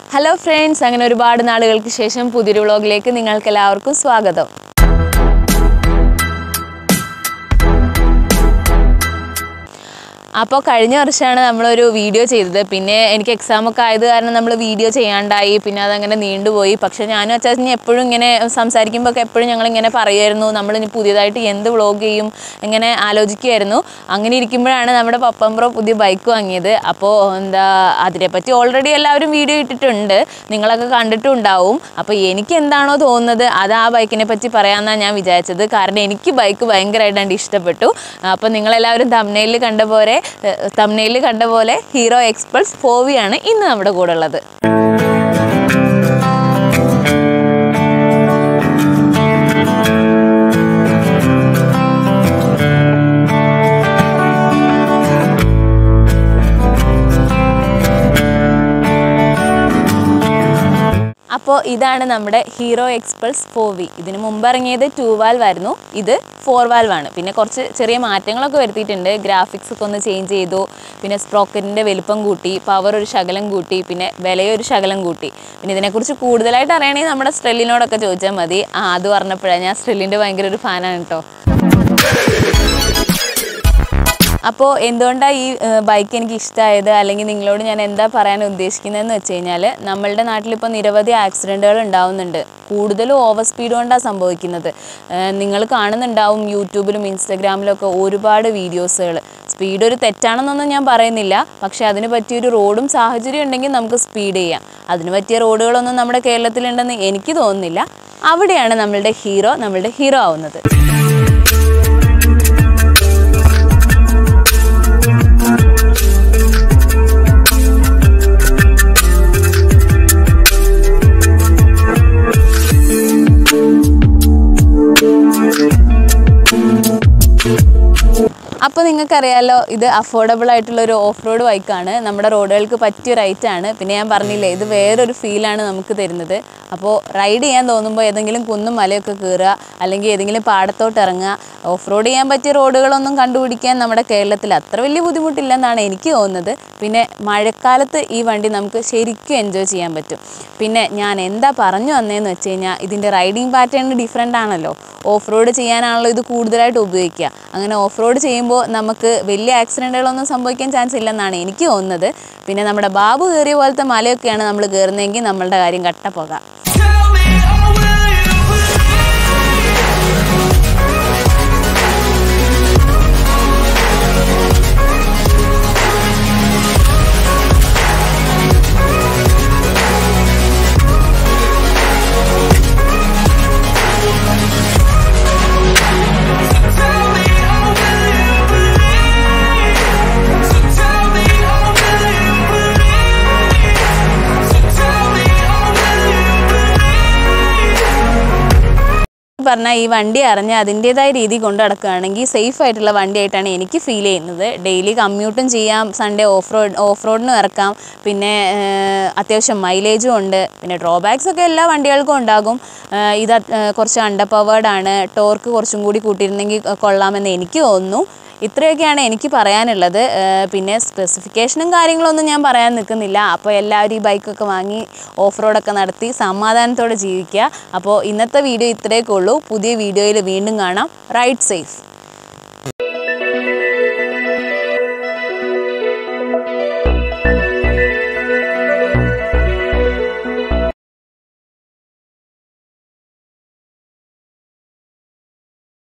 Hello friends, അങ്ങനെ ഒരുപാട് നാളുകൾക്ക് ശേഷം പുതിയൊരു വ്ലോഗിലേക്ക് നിങ്ങൾക്ക് എല്ലാവർക്കും സ്വാഗതം. അപ്പോൾ കഴിഞ്ഞ വർഷമാണ് നമ്മൾ ഒരു വീഡിയോ ചെയ്തത്. പിന്നെ എനിക്ക് എക്സാം ഒക്കെ ആയത് കാരണം നമ്മൾ വീഡിയോ ചെയ്യാണ്ടായി. പിന്നെ അതങ്ങനെ നീണ്ടുപോയി. പക്ഷേ ഞാനും അച്ചാച്ചൻ എപ്പോഴും ഇങ്ങനെ സംസാരിക്കുമ്പോൾ ഒക്കെ എപ്പോഴും ഞങ്ങൾ ഇങ്ങനെ പറയുമായിരുന്നു നമ്മൾ ഇനി പുതിയതായിട്ട് എന്ത് വ്ലോഗ് ചെയ്യും ഇങ്ങനെ ആലോചിക്കുമായിരുന്നു. അങ്ങനെ ഇരിക്കുമ്പോഴാണ് നമ്മുടെ പപ്പൻ ബ്രോ പുതിയ ബൈക്ക് വാങ്ങിയത്. അപ്പോൾ അതിനെപ്പറ്റി ഓൾറെഡി എല്ലാവരും വീഡിയോ ഇട്ടിട്ടുണ്ട്, നിങ്ങളൊക്കെ കണ്ടിട്ടുണ്ടാവും. അപ്പോൾ എനിക്ക് എന്താണോ തോന്നുന്നത് അത് ആ ബൈക്കിനെ പറ്റി പറയാമെന്നാണ് ഞാൻ വിചാരിച്ചത്. കാരണം എനിക്ക് ബൈക്ക് ഭയങ്കരമായിട്ട് ഇഷ്ടപ്പെട്ടു. അപ്പോൾ നിങ്ങളെല്ലാവരും തംബ്നെയിലിൽ കണ്ട പോലെ ഹീറോ Xpulse 4V ആണ് ഇന്ന് നമ്മുടെ കൂടെ ഉള്ളത്. അപ്പോൾ ഇതാണ് നമ്മുടെ ഹീറോ Xpulse 4V. ഇതിന് മുമ്പ് ഇറങ്ങിയത് 2 വാൽവ് ആയിരുന്നു, ഇത് 4 വാൽവ് ആണ്. പിന്നെ കുറച്ച് ചെറിയ മാറ്റങ്ങളൊക്കെ വരുത്തിയിട്ടുണ്ട്. ഗ്രാഫിക്സ് ഒക്കെ ഒന്ന് ചേഞ്ച് ചെയ്തു. പിന്നെ സ്പ്രോക്കറ്റിൻ്റെ വലിപ്പം കൂട്ടി, പവർ ഒരു ശകലം കൂട്ടി, പിന്നെ വിലയൊരു ശകലം കൂട്ടി. പിന്നെ ഇതിനെക്കുറിച്ച് കൂടുതലായിട്ട് അറിയണമെങ്കിൽ നമ്മുടെ സ്ട്രെല്ലിനോടൊക്കെ ചോദിച്ചാൽ മതി. അത് പറഞ്ഞപ്പോഴാണ്, ഞാൻ സ്ട്രെല്ലിൻ്റെ ഭയങ്കര ഒരു ഫാനാണ് കേട്ടോ. അപ്പോൾ എന്തുകൊണ്ടാണ് ഈ ബൈക്ക് എനിക്ക് ഇഷ്ടമായത്, അല്ലെങ്കിൽ നിങ്ങളോട് ഞാൻ എന്താ പറയാൻ ഉദ്ദേശിക്കുന്നതെന്ന് വെച്ച് കഴിഞ്ഞാൽ, നമ്മളുടെ നാട്ടിലിപ്പോൾ നിരവധി ആക്സിഡൻറ്റുകൾ ഉണ്ടാവുന്നുണ്ട്. കൂടുതലും ഓവർ സ്പീഡ് കൊണ്ടാണ് സംഭവിക്കുന്നത്. നിങ്ങൾ കാണുന്നുണ്ടാവും യൂട്യൂബിലും ഇൻസ്റ്റഗ്രാമിലും ഒക്കെ ഒരുപാട് വീഡിയോസുകൾ. സ്പീഡ് ഒരു തെറ്റാണെന്നൊന്നും ഞാൻ പറയുന്നില്ല, പക്ഷേ അതിന് പറ്റിയൊരു റോഡും സാഹചര്യം ഉണ്ടെങ്കിൽ നമുക്ക് സ്പീഡ് ചെയ്യാം. അതിന് പറ്റിയ റോഡുകളൊന്നും നമ്മുടെ കേരളത്തിലുണ്ടെന്ന് എനിക്ക് തോന്നുന്നില്ല. അവിടെയാണ് നമ്മളുടെ ഹീറോ ആവുന്നത്. അപ്പോൾ നിങ്ങൾക്കറിയാമല്ലോ, ഇത് അഫോർഡബിൾ ആയിട്ടുള്ളൊരു ഓഫ് റോഡ് ബൈക്കാണ്. നമ്മുടെ റോഡുകൾക്ക് പറ്റിയ റൈറ്റാണ്. പിന്നെ ഞാൻ പറഞ്ഞില്ലേ, ഇത് വേറൊരു ഫീലാണ് നമുക്ക് തരുന്നത്. അപ്പോൾ റൈഡ് ചെയ്യാൻ തോന്നുമ്പോൾ ഏതെങ്കിലും കുന്നും മലയൊക്കെ കയറുക, അല്ലെങ്കിൽ ഏതെങ്കിലും പാടത്തോട്ട് ഇറങ്ങുക. ഓഫ് റോഡ് ചെയ്യാൻ പറ്റിയ റോഡുകളൊന്നും കണ്ടുപിടിക്കാൻ നമ്മുടെ കേരളത്തിൽ അത്ര വലിയ ബുദ്ധിമുട്ടില്ലെന്നാണ് എനിക്ക് തോന്നുന്നത്. പിന്നെ മഴക്കാലത്ത് ഈ വണ്ടി നമുക്ക് ശരിക്കും എൻജോയ് ചെയ്യാൻ പറ്റും. പിന്നെ ഞാൻ എന്താ പറഞ്ഞു വന്നതെന്ന് വെച്ച് കഴിഞ്ഞാൽ, ഇതിൻ്റെ റൈഡിങ് പാറ്റേൺ ഡിഫറെൻ്റ് ആണല്ലോ. ഓഫ് റോഡ് ചെയ്യാനാണല്ലോ ഇത് കൂടുതലായിട്ട് ഉപയോഗിക്കുക. അങ്ങനെ ഓഫ് റോഡ് ചെയ്യുമ്പോൾ നമുക്ക് വലിയ ആക്സിഡൻറ്റുകളൊന്നും സംഭവിക്കാൻ ചാൻസ് ഇല്ലെന്നാണ് എനിക്ക് തോന്നുന്നത്. പിന്നെ നമ്മുടെ ബാബു കയറിയ പോലത്തെ മലയൊക്കെയാണ് നമ്മൾ കയറുന്നതെങ്കിൽ നമ്മളുടെ കാര്യം കട്ടപ്പോകാം. പറഞ്ഞാൽ ഈ വണ്ടി അറിഞ്ഞ് അതിൻ്റേതായ രീതി കൊണ്ട് നടക്കുകയാണെങ്കിൽ സേഫ് ആയിട്ടുള്ള വണ്ടിയായിട്ടാണ് എനിക്ക് ഫീൽ ചെയ്യുന്നത്. ഡെയിലി കമ്മ്യൂട്ടും ചെയ്യാം, സൺഡേ ഓഫ് റോഡിനും ഇറക്കാം. പിന്നെ അത്യാവശ്യം മൈലേജും ഉണ്ട്. പിന്നെ ഡ്രോബാക്സ് ഒക്കെ എല്ലാ വണ്ടികൾക്കും ഉണ്ടാകും. ഇത് കുറച്ച് അണ്ടർ പവേർഡാണ്. ടോർക്ക് കുറച്ചും കൂടി കൂട്ടിയിരുന്നെങ്കിൽ കൊള്ളാമെന്ന് എനിക്ക് തോന്നുന്നു. ഇത്രയൊക്കെയാണ് എനിക്ക് പറയാനുള്ളത്. പിന്നെ സ്പെസിഫിക്കേഷനും കാര്യങ്ങളൊന്നും ഞാൻ പറയാൻ നിൽക്കുന്നില്ല. അപ്പോൾ എല്ലാവരും ഈ ബൈക്കൊക്കെ വാങ്ങി ഓഫ് റോഡൊക്കെ നടത്തി സമാധാനത്തോടെ ജീവിക്കുക. അപ്പോൾ ഇന്നത്തെ വീഡിയോ ഇത്രയൊക്കെ ഉള്ളൂ. പുതിയ വീഡിയോയിൽ വീണ്ടും കാണാം. Ride safe.